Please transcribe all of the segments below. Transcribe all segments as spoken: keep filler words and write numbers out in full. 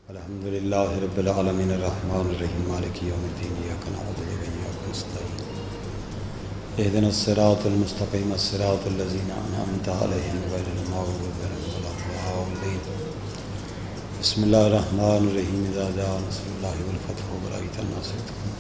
الحمدللہ رب العالمین الرحمن الرحیم مالک یوم الدین ایاک نعبد و ایاک نستعین اہدنا الصراط المستقیم الصراط الذین انعمت علیہم غیر المغضوب علیہم ولا الضالین بسم اللہ الرحمن الرحیم اذا جاء نصر اللہ والفتح ورأیت الناس یدخلون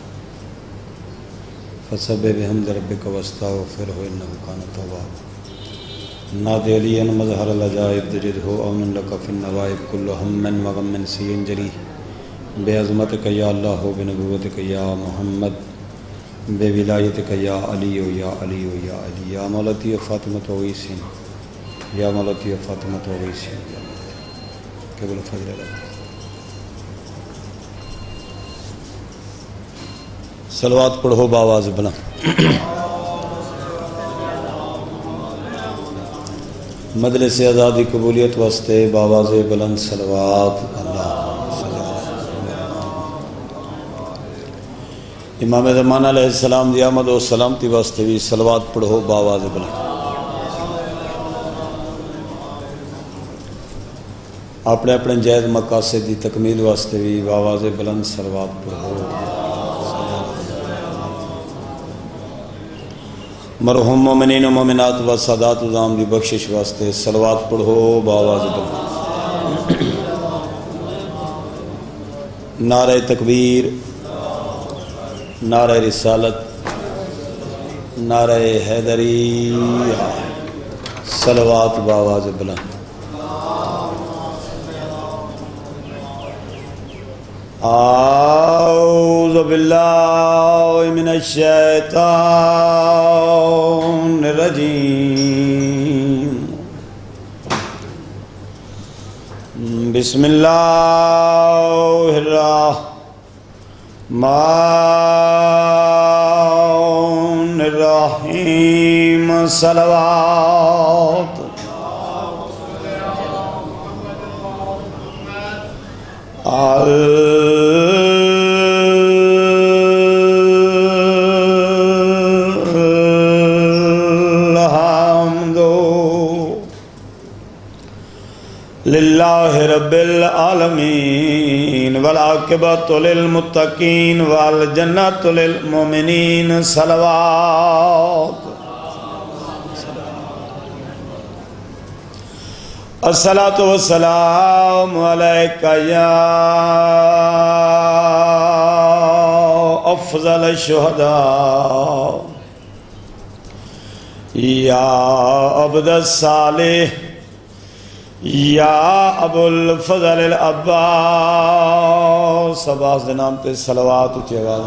فسبح بحمد ربک واستغفرہ انہ کان توابا نادی علی مظہر العجائب تجدہ اونا لک فی النوائب کل ہم وغم سین جری بے عظمتک یا اللہ بنبوتک یا محمد بے ولایتک یا علی یا علی یا علی یا مولاتی فاطمۃ و عیسین یا مولاتی فاطمۃ و عیسین یا قبل فضل اللہ صلوات پڑھو باواز بلند مجلس آزادی قبولیت واسطے باواز بلند صلوات اللہ امام زمانہ علیہ السلام دی آمد و سلامتی واسطے بھی صلوات پڑھو باواز بلند اپنے اپنے جائز مقاصد دی تکمیل واسطے بھی باواز بلند صلوات پڑھو مرحوم مومنین و مومنات و سادات و زام دی بخشش واسطے صلوات پڑھو باواز بلند نعرہ تکبیر نعرہ رسالت نعرہ حیدری صلوات باواز بلند اعوذ باللہ من الشیطان الرجیم بسم اللہ الرحمن الرحیم صلوات للہ رب العالمین والعاقبۃ للمتقین والجنۃ للمؤمنین صلوات الصلاۃ والسلام علیک یا افضل الشہداء یا عبد الصالح یا ابو الفضل العباس عباس دے نام تے صلوات اچھی آواز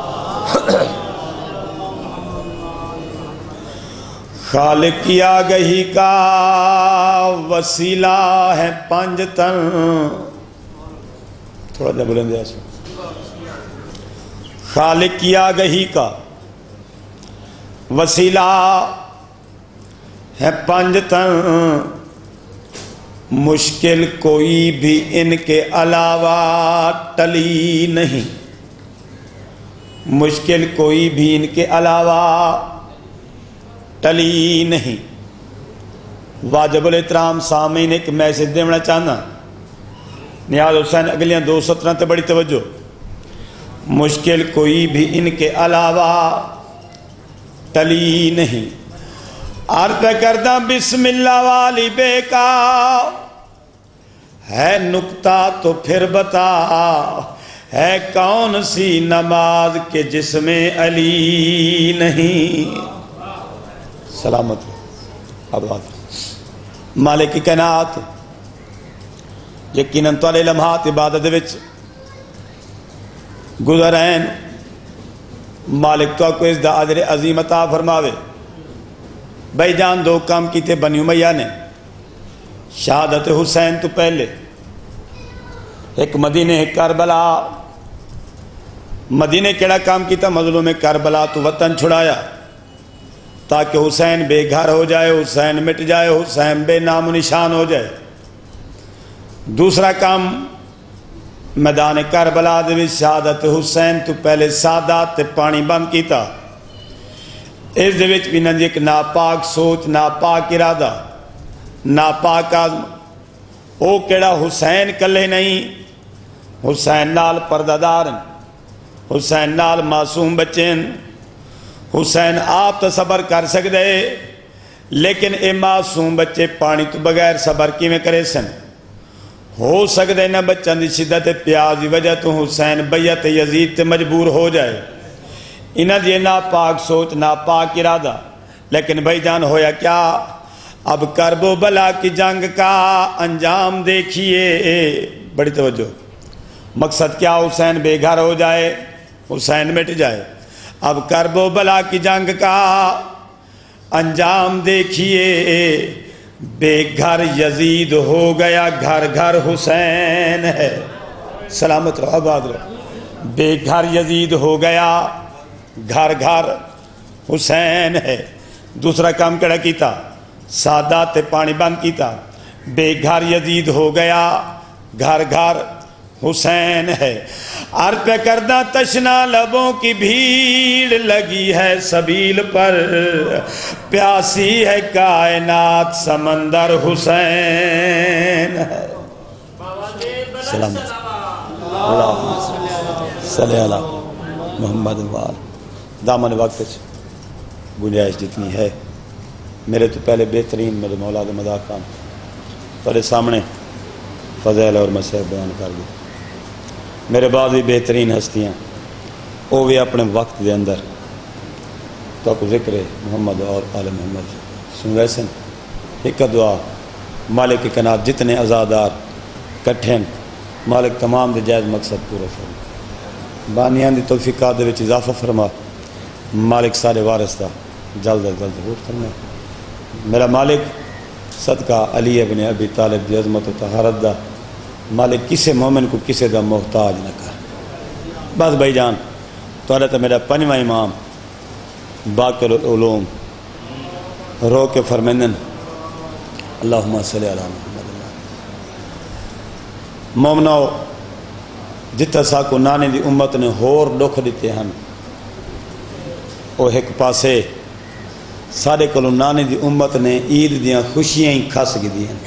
خالق کی آگہی کا وسیلہ ہے پانچ تن تھوڑا جا بلند جا سو خالق کی آگہی کا وسیلہ ہے پانچ تن مشکل کوئی بھی ان کے علاوہ ٹلی نہیں مشکل کوئی بھی ان کے علاوہ ٹلی نہیں واجب الاحترام سامعین ایک میسج دینا چاہنا نیاز حسین اگلیاں دو سترہ تے بڑی توجہ مشکل کوئی بھی ان کے علاوہ ٹلی نہیں عرض کردہ بسم اللہ والی بے کا ہے نکتہ تو پھر بتا ہے کون سی نماز کے جس میں علی نہیں سلامت اب بات مالک کائنات یقیناً توالے لمحات عبادت وچ گزرین مالک تو کو اس دا عذر عظیم عطا فرماوے بھائی جان دو کام کی تھے بنی امیہ نے شہادت حسین تو پہلے ایک مدینہ ایک کربلا مدینہ کیڑا کام کی تھا مظلوم کربلا تو وطن چھڑایا تاکہ حسین بے گھر ہو جائے حسین مٹ جائے حسین بے نام و نشان ہو جائے دوسرا کام میدان کربلا دے شہادت حسین تو پہلے سادات تے پانی بند کیتا اس دے وچ بھی نہ ایک ناپاک سوچ ناپاک ارادہ ناپاک آزم او کیڑا حسین کلے نہیں حسین نال پردہ دار، حسین نال معصوم بچے، حسین آپ تو صبر کر سکتے لیکن اے معصوم بچے پانی تو بغیر صبر کی میں کرے سن. ہو سکتے نہ بچن دی شدت پیاز دی وجہ تو حسین بیعت یزید تے مجبور ہو جائے. انہاں دی ناپاک سوچ ناپاک ارادہ، لیکن بھائی جان ہویا کیا؟ اب کرب و بلا کی جنگ کا انجام دیکھیے. بڑی توجہ، مقصد کیا؟ حسین بے گھر ہو جائے، حسین مٹ جائے. اب کرب و بلا کی جنگ کا انجام دیکھیے، بے گھر یزید ہو گیا، گھر گھر حسین ہے. سلامت رہو، آباد رہو. بے گھر یزید ہو گیا، گھر گھر حسین ہے. دوسرا کام کڑا کیتا؟ سادات تے پانی بند کیتا. بے گھر یزید ہو گیا، گھر گھر حسین ہے. عرض پہ کردہ تشنا لبوں کی بھیڑ لگی ہے سبیل پر، پیاسی ہے کائنات سمندر حسین ہے. سلام صلی اللہ محمد وآل. دامن وقت گنجائش جتنی ہے میرے تو پہلے بہترین میرے مولا دے مذاکرام تھوڑے سامنے فضائل اور مسائل بیان کر دی. میرے بعد بھی بہترین ہستیاں وہ بھی اپنے وقت دے اندر تو کو ذکر محمد اور آل محمد سن رہے سن. ایک دعا مالک کنات جتنے ازادار کٹھن مالک تمام دے جائز مقصد پورا فرما. بانیان دی توفیقات دے وچ اضافہ فرما. مالک سارے وارث دا جلد از جلد ظہور فرما. میرا مالک صدقہ علی ابن ابی طالب دی عظمت و طہارت دا مالک کسے مومن کو کسے دا محتاج نہ کر. بس بھائی جان تو تو میرا پنجواں امام باقر العلوم رو کے فرمیندن اللہم صلی علی محمد. مومنو جتا سا کو نانے دی امت نے ہور دکھ دیتے ہیں وہ ایک پاسے سارے کلو نانے دی امت نے عید دیاں خوشیاں ہی کھس گی دیاں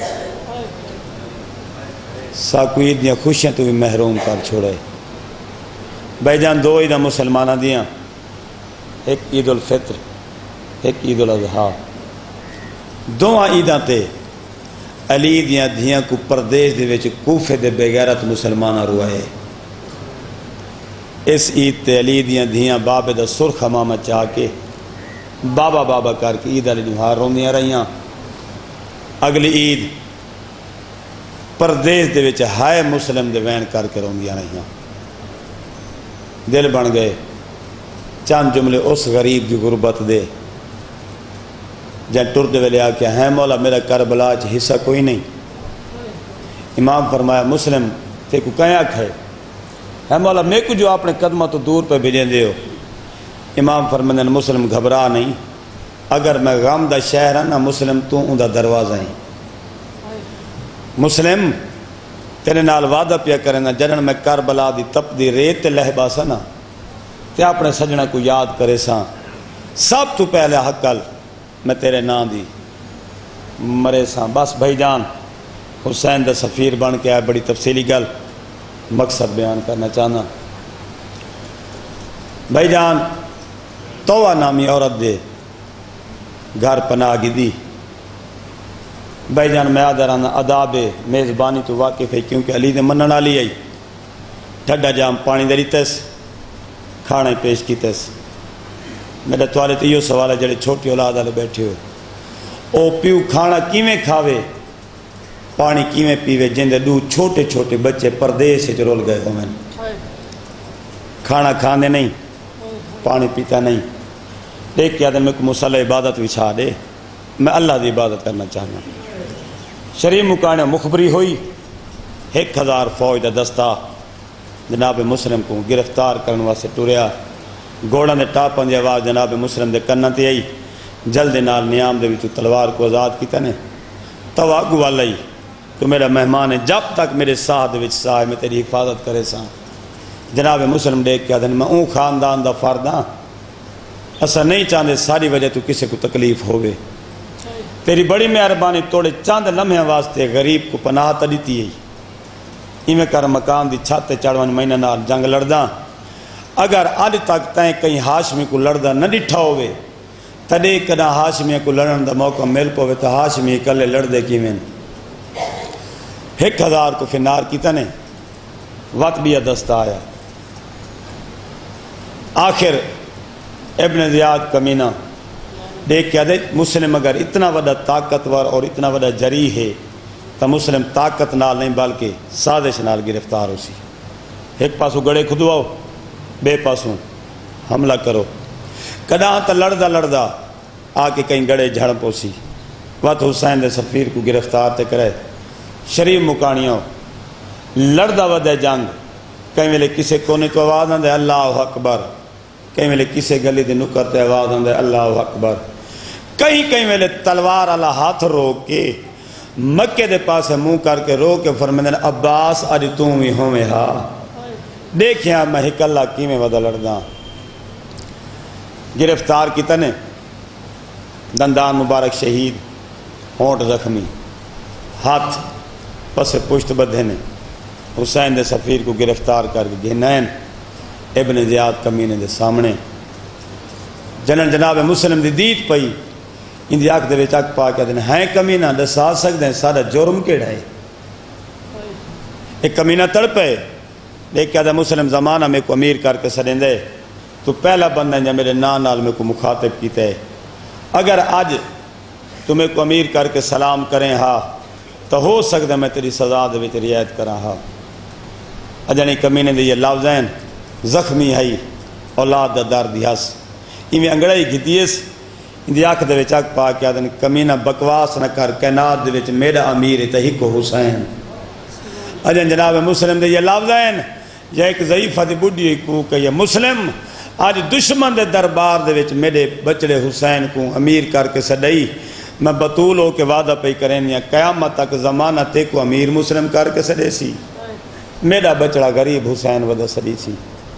ساکو عید دیاں خوشیاں تو بھی محروم کر چھوڑے. بھائی جان دو عیدہ مسلمانہ دیاں، ایک عید الفطر ایک عید الاضحیٰ. دو عیداں تے علی دیاں دیاں کو پردیش دے وچ کوفے دے بغیرت مسلمانہ روائے. اس عید تے علی دیاں دیاں بابے دا سرخ امامہ چاہ کے بابا بابا کر کے عید علی نوہار روندیاں رہیاں. اگلی عید پردیش دے وچ ہائے مسلم دے وین کر کے روندیاں رہیاں. دل بن گئے چند جملے اس غریب کی غربت دے جہاں ٹردے ویلے آ کے ہیں مولا میرا کربلا چ حصہ کوئی نہیں. امام فرمایا مسلم تے کو کہیں آکھ ہے ہے مولا میں کو جو اپنے قدمہ تو دور پہ بھیجیں دے ہو. امام فرمایا مسلم گھبرا نہیں، اگر میں غم دا شہر ہاں نا مسلم تو اون دا دروازہ ہیں. مسلم تیرے نال وعدہ پیا کریں نا جنن میں کربلا دی تپ دی ریت تے لہبا سا نا تے اپنے سجنہ کو یاد کرے سا سب تو پہلے حقل میں تیرے نام دی مرے سا. بس بھائی جان حسین دا سفیر بن کے آئے. بڑی تفصیلی گل مقصد بیان کرنا چاہنا. بھائی جان توہ نامی عورت دے گھر پناہ گی دی. بھائی جان میں آدھا رہنا عذاب میزبانی تو واقف ہے کیونکہ علی دے منن والی آئی. ٹھڈا جام پانی دے لیتس کھانا پیش کیتس. میرے توالے تو یہ سوال ہے جڑے چھوٹی اولاد والے بیٹھے ہو او پیو کھانا کیویں کھاوے پانی کیویں پیوے جن دے دو چھوٹے چھوٹے بچے پردیس سے رول گئے ہو. میں کھانا کھانے نہیں پانی پیتا نہیں. دیکھ کے آدم میں کو مسلح عبادت وچھا دے میں اللہ دی عبادت کرنا چاہنا. شریف مکانے مخبری ہوئی ایک ہزار فوج دا دستہ جناب مسلم کو گرفتار کرنے واسطے ٹوریا. گھوڑا نے ٹاپن دی آواز جناب مسلم دے کنن تے آئی. جلد نال نیام دے وچوں تلوار کو آزاد کیتا نے. تو اگو والا ہی تو میرا مہمان ہے جب تک میرے ساتھ وچ سائے میں تیری حفاظت کرے سا. جناب مسلم دیکھ کے آدھن میں اون خاندان دا فرد ہاں اسا نہیں چاہتے ساری وجہ تو کسی کو تکلیف ہوئے. تیری بڑی مہربانی توڑے چاند لمحے واسطے غریب کو پناہ تا دیتی ہے. ایویں کر مقام دی چھت چڑھون مہینہ نال جنگ لڑدا اگر اج تک تائیں کہیں ہاشمی کو لڑدا نہ ڈٹھا ہوئے تدے کدا ہاشمی کو لڑن دا موقع مل پوے تو ہاشمی کلے لڑدے کیویں ایک ہزار کو فنار کیتا نے وقت بھی دستا آیا آخر ابن زیاد کمینہ دیکھ کیا دے مسلم اگر اتنا بڑا طاقتور اور اتنا بڑا جری ہے تو مسلم طاقت نال نہیں بلکہ سازش نال گرفتار ہو سی ایک پاسو گڑے کھدواؤ بے پاسوں حملہ کرو کدا تو لڑدا لڑدا آ کے کہیں گڑے جھڑ پوسی وقت حسین دے سفیر کو گرفتار تے کرے شریف مکانیوں لڑدا ودے جنگ کہیں ویلے کسے کونے تو آواز آندے اللہ اکبر کہیں ویلے کسے گلی دے نکر تے آواز آندے اللہ اکبر کہیں کہیں ویلے تلوار اللہ ہاتھ روک کے مکے دے پاس منہ کر کے رو کے فرمیندے عباس اج توں وی ہوویں ہا دیکھیا میں ہک اللہ کیویں ودا لڑدا گرفتار کیتا نے دندان مبارک شہید ہونٹ زخمی ہاتھ پس پشت بدھے نے حسین دے سفیر کو گرفتار کر کے گھنین ابن زیاد کمینے دے سامنے جنن جناب مسلم دی دید پئی ان دی آنکھ دے وچ اک پا کے دن ہیں کمینہ دسا سکتے ہیں سارا جرم کیڑا ہے ایک کمینہ تڑپے دیکھ کیا دا مسلم زمانہ میں کو امیر کر کے سڑیں دے تو پہلا بندہ جا میرے نام نال میں کو مخاطب کیتے ہے اگر آج تمہیں کو امیر کر کے سلام کریں ہاں تو ہو سکتا میں تیری سزا دے وچ رعایت کراں ہاں اجانی کمینے دے یہ لفظ ہیں زخمی ہے اولاد دا درد ہس ایویں انگڑائی گھتیس ان دی آنکھ دے وچ اک پا کے آدن کمینہ بکواس نہ کر کائنات دے وچ میرا امیر تے ہی کو حسین اجن جناب مسلم دے یہ لفظ ہیں یا ایک ضعیفہ دی بڈھی کو کہ یہ مسلم آج دشمن دے دربار دے وچ میرے بچڑے حسین کو امیر کر کے سڈائی میں بطول ہو کے وعدہ پہ کریں یا قیامت تک زمانہ تے کو امیر مسلم کر کے سڈے سی میرا بچڑا غریب حسین ودا سڈی سی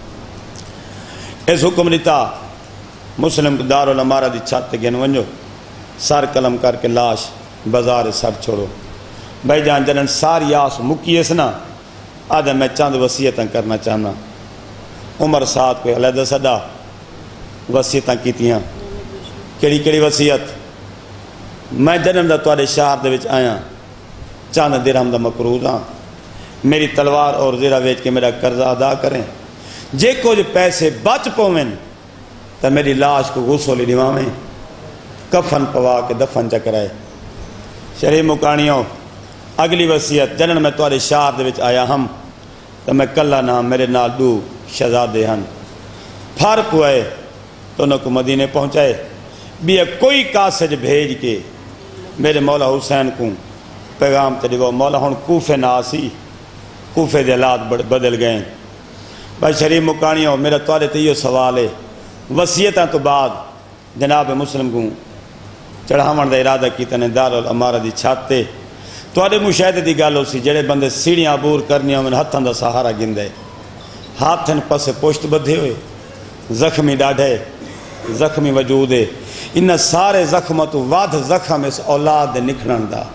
اس حکم دیتا مسلم دار الامارہ دی چھت گن ونجو سر قلم کر کے لاش بازار سر چھوڑو بھائی جان جنن ساری آس مکیس نا آدھا میں چاند وصیتاں کرنا چاہنا عمر ساتھ کوئی علیحدہ صدا وصیتاں کیتیاں کیڑی کیڑی وصیت میں جنم دا توارے شہر دے وچ آیا چاند درہم دا مقروض ہاں میری تلوار اور زیرہ ویچ کے میرا قرضہ ادا کریں جے کچھ پیسے بچ پویں تو میری لاش کو غسل دیواویں کفن پوا کے دفن چکرائے شریف مکانیوں اگلی وصیت جنن میں توارے شہر دے وچ آیا ہم تو میں کلہ نام میرے نال دو شہزادے ہن پھر پوئے تو انہوں کو مدینے پہنچائے بھی کوئی کاسج بھیج کے میرے مولا حسین کو پیغام تے دیو مولا ہن کوفے ناسی کوفے دے حالات بدل گئے بھائی شریف مکانیوں میرا توارے تے یہ سوال ہے وصیتاں تو بعد جناب مسلم کو چڑھاون دا ارادہ کیتا نے دار الامارہ دی چھت تے توارے مشاہدے دی گل ہو سی جڑے بندے سیڑھیاں عبور کرنی ہوں ہتھاں دا سہارا گندے ہاتھن پس پشت بدھے ہوئے زخمی ڈاڑھے زخمی وجود ہے انہاں سارے زخمہ تو واد زخم اس اولاد دے نکھڑن دا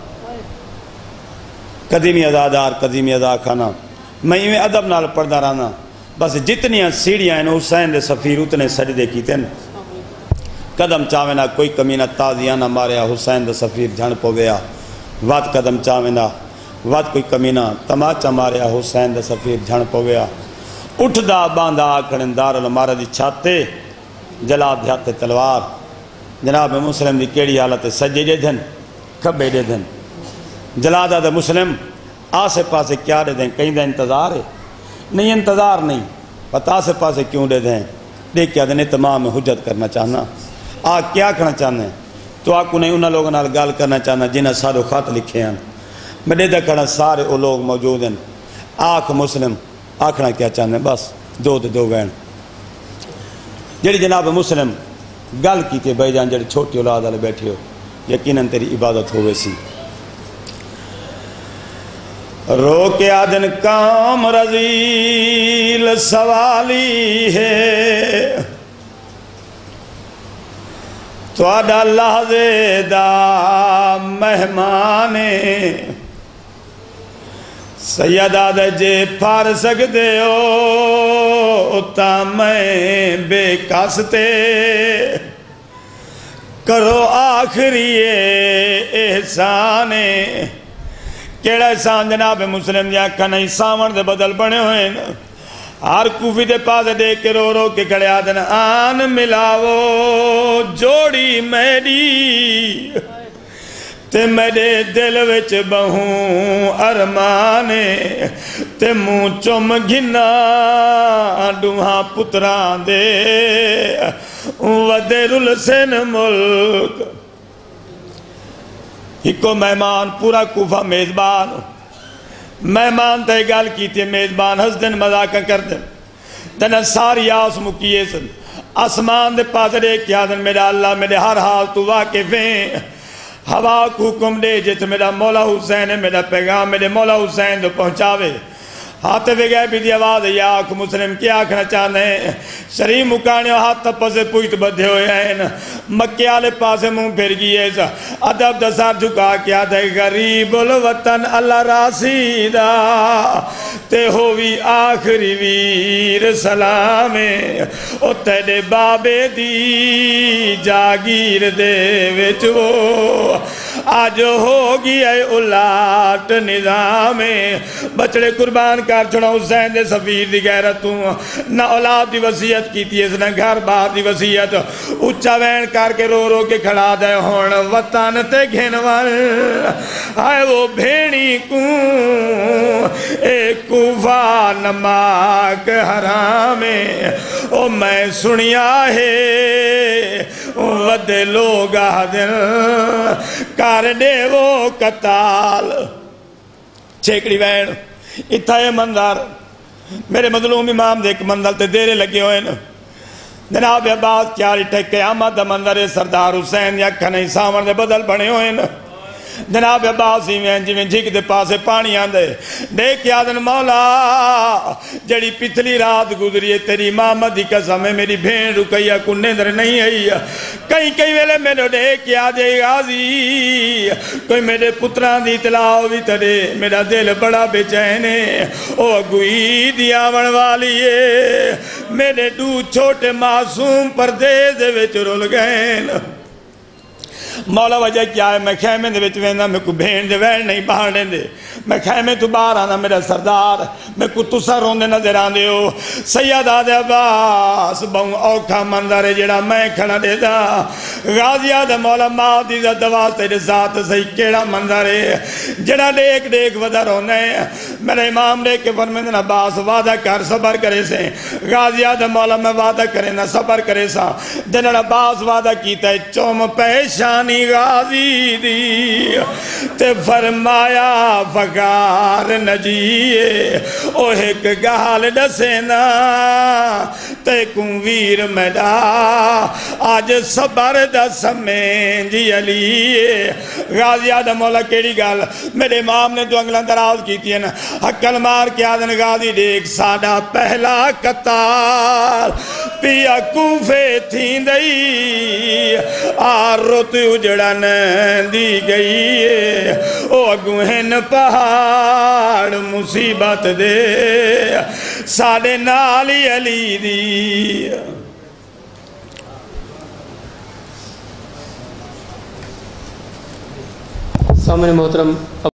قدیمی ادادار قدیمی ادا کھانا میں ایویں ادب نال پڑھدا رہنا بس جتنیاں سیڑھیاں ہیں حسین دے سفیر اتنے سجدے کیتے ہیں قدم چاوینا کوئی کمینہ تازیاں نہ ماریا حسین دے سفیر جھن پویا واد قدم چاوینا واد کوئی کمینہ تماچا ماریا حسین دے سفیر جھن پویا اٹھ دا باندھا آکھڑن دار الامارہ دی چھاتے جلا دھیاتے تلوار جناب مسلم دی کیڑی حالت سجے دے دھن کھبے دے دھن جلا دا مسلم آسے پاسے کیا دے دیں کہیں دا انتظار ہے نہیں انتظار نہیں پتہ آسے پاسے کیوں دے دیں دیکھ کیا دیں تمام حجت کرنا چاہنا آ کیا کرنا چاہنا ہے تو آکو نہیں انہاں لوگوں نال گال کرنا چاہنا جنہاں سارے خط لکھے ہیں میں دے دا کرنا سارے وہ لوگ موجود ہیں آکھ مسلم آکھنا کیا چاہنا ہے بس دو دے دو گئن جڑی جناب مسلم گل کی کہ بھائی جان جڑی چھوٹی اولاد والے بیٹھے ہو یقیناً تیری عبادت ہوئے سی رو کے آدن کام رضیل سوالی ہے تو آدھا لحظے دا مہمانے سیدہ دے جے پھار سکتے ہو تا میں بے کاستے کرو آخری احسان کیڑا احسان جناب مسلم دیا کھنائی ساون دے بدل بنے ہوئے ہر کوفی دے پاس دے کے رو رو کے کھڑے آدن آن ملاو جوڑی میری تے میرے دل وچ بہوں ارمانے تے منہ چم گھنا ڈوہاں پتران دے ودر السن ملک ہکو مہمان پورا کوفہ میزبان مہمان تے گال کی تھی میزبان ہس دن مذاکہ کر دن دن ساری آس مکیے سن آسمان دے پاسرے کیا دن میرا اللہ میرے ہر حال تو واقف ہیں ہوا کو حکم دے جت میرا مولا حسین ہے میرا پیغام میرے مولا حسین تو پہنچاوے ہاتھ بھی گئے بھی دی آواز یا آنکھ مسلم کیا آنکھنا چاہنے ہیں شریف مکانے ہاتھ تپا سے پوچھت بدھے ہوئے ہیں مکے آلے پاسے منہ پھر گئے ادب دسار جھکا کیا دے غریب الوطن اللہ راسیدہ تے ہووی آخری ویر سلامے او تیرے بابے دی جاگیر دے وچ وہ آج ہوگی اے اولاد نظامے بچڑے قربان کر چھوڑا حسین دے سفیر دی غیرتوں نہ اولاد دی وصیت کی تھی اس نے گھر بار دی وصیت اچھا وین کر کے رو رو کے کھڑا دے ہون وطن تے گھنوال آئے وہ بھینی کون اے کوفہ نماک حرامے او میں سنیا ہے ود لوگا دن کر دے وہ قتال چھیکڑی وین اتھا یہ منظر میرے مظلوم امام دے ایک منظر تے دیرے لگے ہوئے نا جناب عباس کیا رٹھے قیامت دا منظر سردار حسین یا کھنائی سامر دے بدل بنے ہوئے نا جناب عباس ہی میں جی میں جھک دے پاسے پانی آندے دیکھ یادن مولا جڑی پتلی رات گزری ہے تیری امامت دی قسم ہے میری بھین رکیا کنے در نہیں آئی کئی کئی ویلے میں نے دیکھ یادے غازی کوئی میرے پتران دی اطلاع بھی تڑے میرا دل بڑا بے چینے او اگوئی دی آون والی ہے میرے دو چھوٹے معصوم پردیز وچ رول گئے مولا وجہ کیا ہے میں خیمے دے وچ ویندہ میں کو بھین دے وین نہیں باہر دیں دے میں خیمے تو باہر آنا میرا سردار میں کو تسا روندے نظر آن دے ہو سیدہ دے عباس بہوں اوکھا منظر ہے جڑا میں کھڑا دے دا غازیہ دے مولا ماں دیزہ دواز تیرے ذات صحیح کیڑا منظر ہے جڑا دیکھ دیکھ ودا رونے میرے امام دے کے فرمیندن عباس وعدہ کر صبر کرے سے غازیہ دے مولا میں وعدہ کرے نہ صبر کرے سا جنہاں عباس وعدہ کیتا ہے چوم پیشانی غازی دی تے فرمایا فقار نجیے او ایک گال ڈسینا تے کن ویر میڈا آج صبر دسمیں جی علیے غازی آدم مولا کیڑی گال میرے امام نے تو انگلان دراز کی تھی حقل مار کے آدن غازی دیکھ ساڑا پہلا قطار پیا کوفے تھیں دئی آرت اجڑن دی گئی او اگوہن پہاڑ مصیبت دے ساڑے نالی علی دی سامنے محترم